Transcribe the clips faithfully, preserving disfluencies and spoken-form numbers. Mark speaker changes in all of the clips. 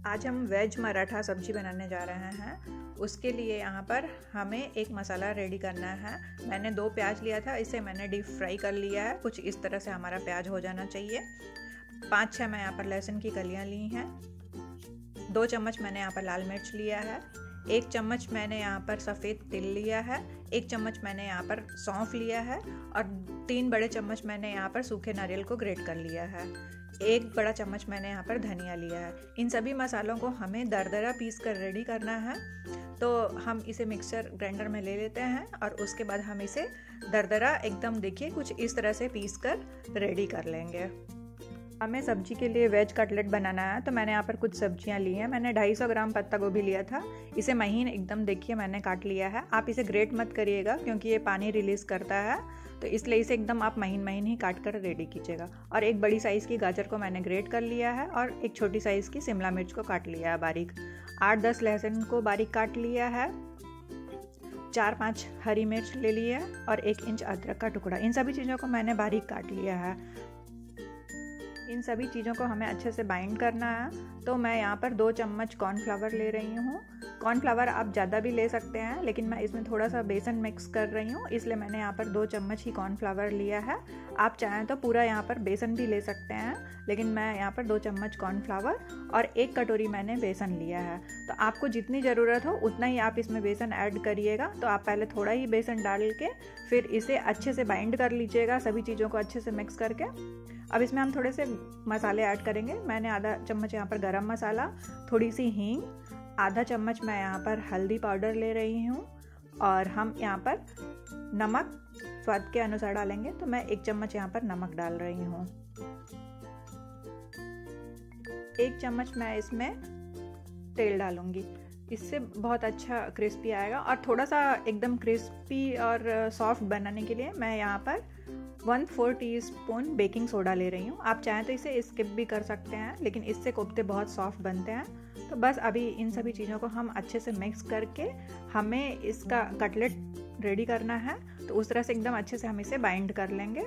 Speaker 1: आज हम वेज मराठा सब्जी बनाने जा रहे हैं। उसके लिए यहाँ पर हमें एक मसाला रेडी करना है। मैंने दो प्याज लिया था, इसे मैंने डीप फ्राई कर लिया है। कुछ इस तरह से हमारा प्याज हो जाना चाहिए। पाँच छः मैं यहाँ पर लहसुन की कलियाँ ली हैं। दो चम्मच मैंने यहाँ पर लाल मिर्च लिया है। एक चम्मच मैंने यहाँ पर सफ़ेद तिल लिया है। एक चम्मच मैंने यहाँ पर सौंफ लिया है और तीन बड़े चम्मच मैंने यहाँ पर सूखे नारियल को ग्रेट कर लिया है। एक बड़ा चम्मच मैंने यहाँ पर धनिया लिया है। इन सभी मसालों को हमें दरदरा पीस कर रेडी करना है। तो हम इसे मिक्सर ग्राइंडर में ले लेते हैं और उसके बाद हम इसे दरदरा एकदम देखिए कुछ इस तरह से पीस कर रेडी कर लेंगे। हमें सब्जी के लिए वेज कटलेट बनाना है, तो मैंने यहाँ पर कुछ सब्जियाँ ली हैं। मैंने दो सौ पचास ग्राम पत्ता गोभी लिया था। इसे महीन एकदम देखिए मैंने काट लिया है। आप इसे ग्रेट मत करिएगा क्योंकि ये पानी रिलीज़ करता है, तो इसलिए इसे एकदम आप महीन महीन ही काट कर रेडी कीजिएगा। और एक बड़ी साइज़ की गाजर को मैंने ग्रेट कर लिया है और एक छोटी साइज़ की शिमला मिर्च को काट लिया है बारीक। आठ दस लहसुन को बारीक काट लिया है। चार पाँच हरी मिर्च ले लिया है और एक इंच अदरक का टुकड़ा। इन सभी चीज़ों को मैंने बारीक काट लिया है। इन सभी चीज़ों को हमें अच्छे से बाइंड करना है। तो मैं यहाँ पर दो चम्मच कॉर्नफ्लावर ले रही हूँ। कॉर्नफ्लावर आप ज़्यादा भी ले सकते हैं, लेकिन मैं इसमें थोड़ा सा बेसन मिक्स कर रही हूँ, इसलिए मैंने यहाँ पर दो चम्मच ही कॉर्नफ्लावर लिया है। आप चाहें तो पूरा यहाँ पर बेसन भी ले सकते हैं, लेकिन मैं यहाँ पर दो चम्मच कॉर्नफ्लावर और एक कटोरी मैंने बेसन लिया है। तो आपको जितनी ज़रूरत हो उतना ही आप इसमें बेसन ऐड करिएगा। तो आप पहले थोड़ा ही बेसन डाल के फिर इसे अच्छे से बाइंड कर लीजिएगा, सभी चीज़ों को अच्छे से मिक्स करके। अब इसमें हम थोड़े से मसाले ऐड करेंगे। मैंने आधा चम्मच यहाँ पर गरम मसाला, थोड़ी सी हींग, आधा चम्मच मैं यहाँ पर हल्दी पाउडर ले रही हूँ और हम यहाँ पर नमक स्वाद के अनुसार डालेंगे। तो मैं एक चम्मच यहाँ पर नमक डाल रही हूँ। एक चम्मच मैं इसमें तेल डालूंगी, इससे बहुत अच्छा क्रिस्पी आएगा। और थोड़ा सा एकदम क्रिस्पी और सॉफ्ट बनाने के लिए मैं यहाँ पर one four teaspoon baking soda ले रही हूँ। आप चाहें तो इसे स्किप भी कर सकते हैं, लेकिन इससे कोफ्ते बहुत सॉफ्ट बनते हैं। तो बस अभी इन सभी चीज़ों को हम अच्छे से मिक्स करके हमें इसका कटलेट रेडी करना है। तो उस तरह से एकदम अच्छे से हम इसे बाइंड कर लेंगे।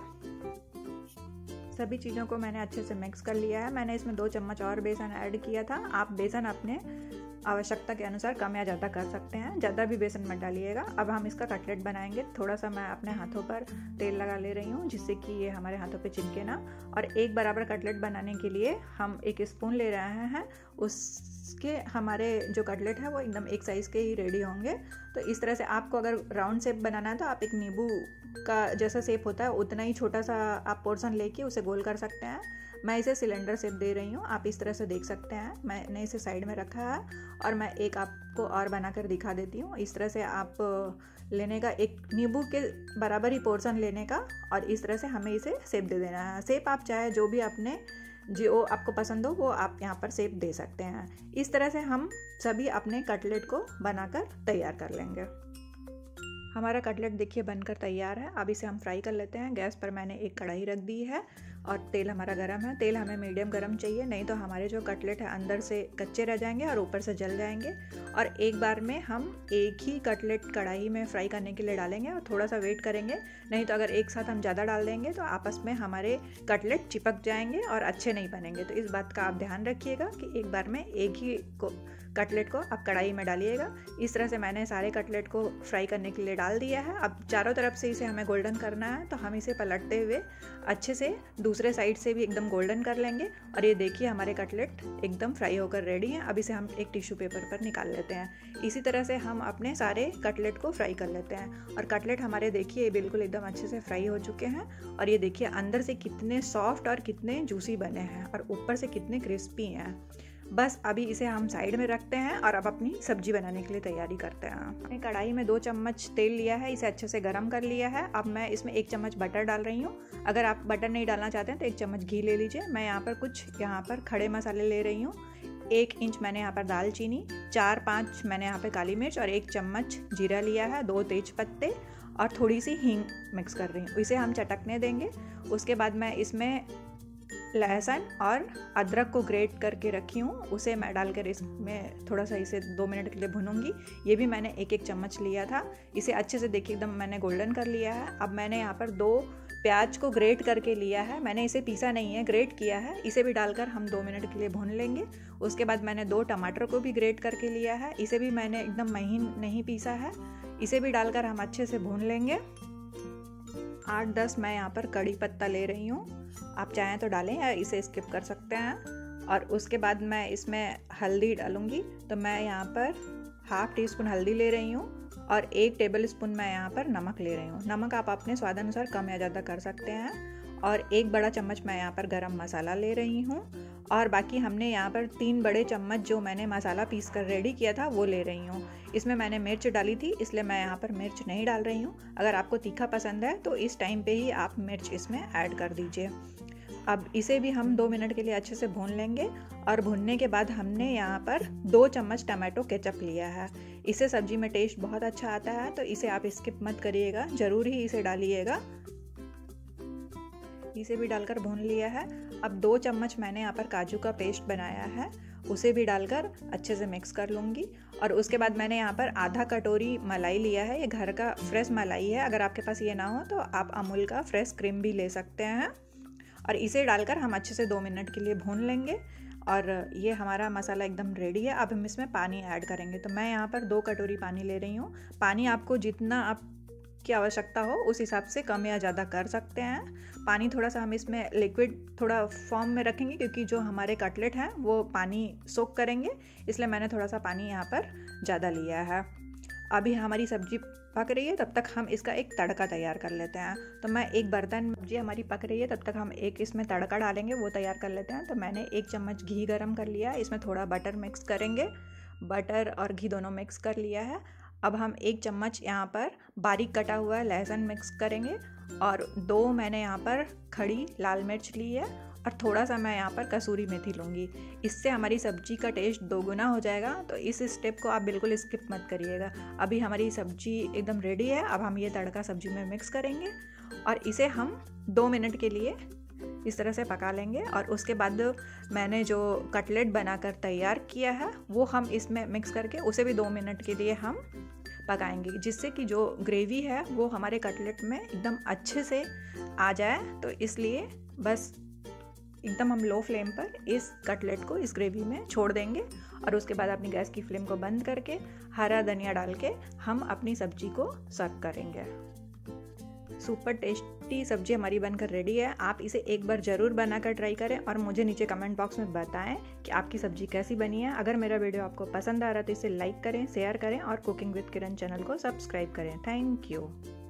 Speaker 1: सभी चीज़ों को मैंने अच्छे से मिक्स कर लिया है। मैंने इसमें दो चम्मच और बेसन ऐड किया था। आप बेसन अपने आवश्यकता के अनुसार कम या ज़्यादा कर सकते हैं, ज़्यादा भी बेसन मत डालिएगा। अब हम इसका कटलेट बनाएंगे। थोड़ा सा मैं अपने हाथों पर तेल लगा ले रही हूँ जिससे कि ये हमारे हाथों पे चिपके ना। और एक बराबर कटलेट बनाने के लिए हम एक स्पून ले रहे हैं। उसके हमारे जो कटलेट है वो एकदम एक साइज़ के ही रेडी होंगे। तो इस तरह से आपको अगर राउंड शेप बनाना है तो आप एक नींबू का जैसा शेप होता है उतना ही छोटा सा आप पोर्शन लेके उसे गोल कर सकते हैं। मैं इसे सिलेंडर शेप दे रही हूँ, आप इस तरह से देख सकते हैं। मैंने इसे साइड में रखा है और मैं एक आपको और बनाकर दिखा देती हूँ। इस तरह से आप लेने का, एक नींबू के बराबर ही पोर्शन लेने का और इस तरह से हमें इसे शेप दे देना है। शेप आप चाहे जो भी आपने जो आपको पसंद हो वो आप यहाँ पर शेप दे सकते हैं। इस तरह से हम सभी अपने कटलेट को बनाकर तैयार कर लेंगे। हमारा कटलेट देखिए बनकर तैयार है। अब इसे हम फ्राई कर लेते हैं। गैस पर मैंने एक कढ़ाई रख दी है और तेल हमारा गरम है। तेल हमें मीडियम गरम चाहिए, नहीं तो हमारे जो कटलेट है अंदर से कच्चे रह जाएंगे और ऊपर से जल जाएंगे। और एक बार में हम एक ही कटलेट कढ़ाई में फ्राई करने के लिए डालेंगे और थोड़ा सा वेट करेंगे, नहीं तो अगर एक साथ हम ज़्यादा डाल देंगे तो आपस में हमारे कटलेट चिपक जाएंगे और अच्छे नहीं बनेंगे। तो इस बात का आप ध्यान रखिएगा कि एक बार में एक ही को कटलेट को आप कढ़ाई में डालिएगा। इस तरह से मैंने सारे कटलेट को फ्राई करने के लिए डाल दिया है। अब चारों तरफ से इसे हमें गोल्डन करना है, तो हम इसे पलटते हुए अच्छे से दूसरे साइड से भी एकदम गोल्डन कर लेंगे। और ये देखिए हमारे कटलेट एकदम फ्राई होकर रेडी हैं। अब इसे हम एक टिश्यू पेपर पर निकाल लेते हैं। इसी तरह से हम अपने सारे कटलेट को फ्राई कर लेते हैं। और कटलेट हमारे देखिए बिल्कुल एकदम अच्छे से फ्राई हो चुके हैं। और ये देखिए अंदर से कितने सॉफ्ट और कितने जूसी बने हैं और ऊपर से कितने क्रिस्पी हैं। बस अभी इसे हम साइड में रखते हैं और अब अपनी सब्जी बनाने के लिए तैयारी करते हैं। मैंने कढ़ाई में दो चम्मच तेल लिया है, इसे अच्छे से गरम कर लिया है। अब मैं इसमें एक चम्मच बटर डाल रही हूँ। अगर आप बटर नहीं डालना चाहते हैं तो एक चम्मच घी ले लीजिए। मैं यहाँ पर कुछ यहाँ पर खड़े मसाले ले रही हूँ। एक इंच मैंने यहाँ पर दालचीनी, चार पाँच मैंने यहाँ पर काली मिर्च और एक चम्मच जीरा लिया है, दो तेज पत्ते और थोड़ी सी हींग मिक्स कर रही हूँ। इसे हम चटकने देंगे। उसके बाद मैं इसमें लहसुन और अदरक को ग्रेट करके रखी हूँ, उसे मैं डालकर इसमें थोड़ा सा इसे दो मिनट के लिए भूनूंगी। ये भी मैंने एक एक चम्मच लिया था। इसे अच्छे से देखिए एकदम मैंने गोल्डन कर लिया है। अब मैंने यहाँ पर दो प्याज को ग्रेट करके लिया है, मैंने इसे पीसा नहीं है, ग्रेट किया है। इसे भी डालकर हम दो मिनट के लिए भून लेंगे। उसके बाद मैंने दो टमाटर को भी ग्रेट करके लिया है, इसे भी मैंने एकदम महीन नहीं पीसा है। इसे भी डालकर हम अच्छे से भून लेंगे। आठ दस मैं यहाँ पर कड़ी पत्ता ले रही हूँ, आप चाहें तो डालें या इसे स्किप कर सकते हैं। और उसके बाद मैं इसमें हल्दी डालूँगी, तो मैं यहाँ पर हाफ़ टी स्पून हल्दी ले रही हूँ और एक टेबल स्पून मैं यहाँ पर नमक ले रही हूँ। नमक आप अपने स्वाद अनुसार कम या ज़्यादा कर सकते हैं। और एक बड़ा चम्मच मैं यहाँ पर गरम मसाला ले रही हूँ। और बाकी हमने यहाँ पर तीन बड़े चम्मच जो मैंने मसाला पीस कर रेडी किया था वो ले रही हूँ। इसमें मैंने मिर्च डाली थी, इसलिए मैं यहाँ पर मिर्च नहीं डाल रही हूँ। अगर आपको तीखा पसंद है तो इस टाइम पे ही आप मिर्च इसमें ऐड कर दीजिए। अब इसे भी हम दो मिनट के लिए अच्छे से भून लेंगे। और भूनने के बाद हमने यहाँ पर दो चम्मच टमाटो केचप लिया है। इससे सब्जी में टेस्ट बहुत अच्छा आता है, तो इसे आप स्किप मत करिएगा, ज़रूर ही इसे डालिएगा। इसे भी डालकर भून लिया है। अब दो चम्मच मैंने यहाँ पर काजू का पेस्ट बनाया है, उसे भी डालकर अच्छे से मिक्स कर लूँगी। और उसके बाद मैंने यहाँ पर आधा कटोरी मलाई लिया है, ये घर का फ्रेश मलाई है। अगर आपके पास ये ना हो तो आप अमूल का फ्रेश क्रीम भी ले सकते हैं। और इसे डालकर हम अच्छे से दो मिनट के लिए भून लेंगे। और ये हमारा मसाला एकदम रेडी है। अब हम इसमें पानी ऐड करेंगे, तो मैं यहाँ पर दो कटोरी पानी ले रही हूँ। पानी आपको जितना आपकी आवश्यकता हो उस हिसाब से कम या ज़्यादा कर सकते हैं। पानी थोड़ा सा हम इसमें लिक्विड थोड़ा फॉर्म में रखेंगे, क्योंकि जो हमारे कटलेट हैं वो पानी सोक करेंगे, इसलिए मैंने थोड़ा सा पानी यहाँ पर ज़्यादा लिया है। अभी हमारी सब्जी पक रही है, तब तक हम इसका एक तड़का तैयार कर लेते हैं। तो मैं एक बर्तन में सब्जी हमारी पक रही है, तब तक हम एक इसमें तड़का डालेंगे, वो तैयार कर लेते हैं। तो मैंने एक चम्मच घी गरम कर लिया है, इसमें थोड़ा बटर मिक्स करेंगे। बटर और घी दोनों मिक्स कर लिया है। अब हम एक चम्मच यहाँ पर बारीक कटा हुआ लहसुन मिक्स करेंगे। और दो मैंने यहाँ पर खड़ी लाल मिर्च ली है और थोड़ा सा मैं यहाँ पर कसूरी मेथी लूँगी। इससे हमारी सब्जी का टेस्ट दोगुना हो जाएगा, तो इस स्टेप को आप बिल्कुल स्किप मत करिएगा। अभी हमारी सब्जी एकदम रेडी है। अब हम ये तड़का सब्जी में मिक्स करेंगे और इसे हम दो मिनट के लिए इस तरह से पका लेंगे। और उसके बाद मैंने जो कटलेट बनाकर तैयार किया है वो हम इसमें मिक्स करके उसे भी दो मिनट के लिए हम पकाएंगे, जिससे कि जो ग्रेवी है वो हमारे कटलेट में एकदम अच्छे से आ जाए। तो इसलिए बस एकदम हम लो फ्लेम पर इस कटलेट को इस ग्रेवी में छोड़ देंगे। और उसके बाद अपनी गैस की फ्लेम को बंद करके हरा धनिया डाल के हम अपनी सब्जी को सर्व करेंगे। सुपर टेस्टी सब्जी हमारी बनकर रेडी है। आप इसे एक बार ज़रूर बनाकर ट्राई करें और मुझे नीचे कमेंट बॉक्स में बताएं कि आपकी सब्जी कैसी बनी है। अगर मेरा वीडियो आपको पसंद आ रहा है तो इसे लाइक करें, शेयर करें और कुकिंग विद किरण चैनल को सब्सक्राइब करें। Thank you.